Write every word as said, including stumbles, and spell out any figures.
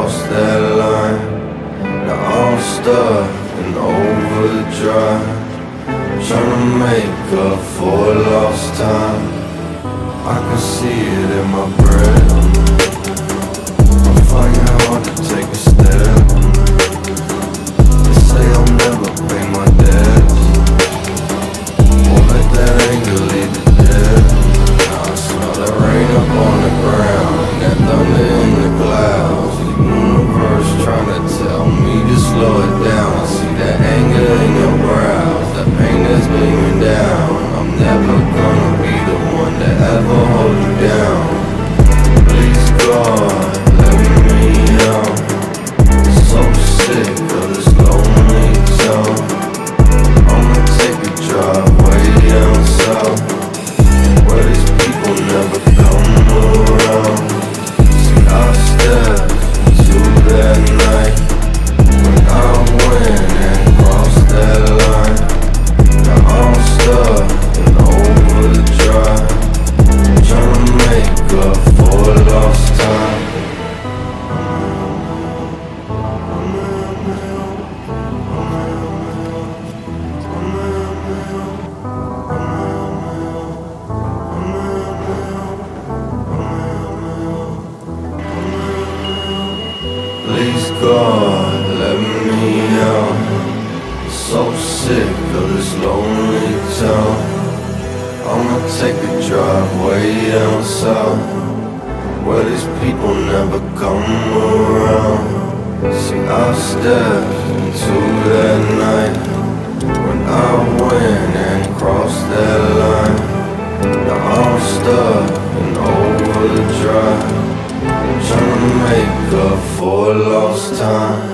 crossed that line. Now I'm stuck in overdrive, trying to make up for lost time. I can see it in my breath. I find it hard to take a step. They say I'll never pay my debts. Won't let that anger lead to death. Now I smell that rain up on the ground, and that thunder in the clouds. The universe trying to tell me to slow it down. I see that anger in your brows, that pain that's beaming down. I'm never gonna be the one to ever hold you down. Please God, let me out. So sick of this lonely zone. I'ma take a drive way down south, where these people never come around. See, I stepped into that night when I went and crossed that line. Now I'm stuck in overdrive, trying to make up for lost time. Please God, let me out. So sick of this lonely town. I'ma take a drive way down south, where these people never come around. See, I stepped into that night when I went and crossed that line. Now I'm stuck in overdrive, trying to make up for lost time.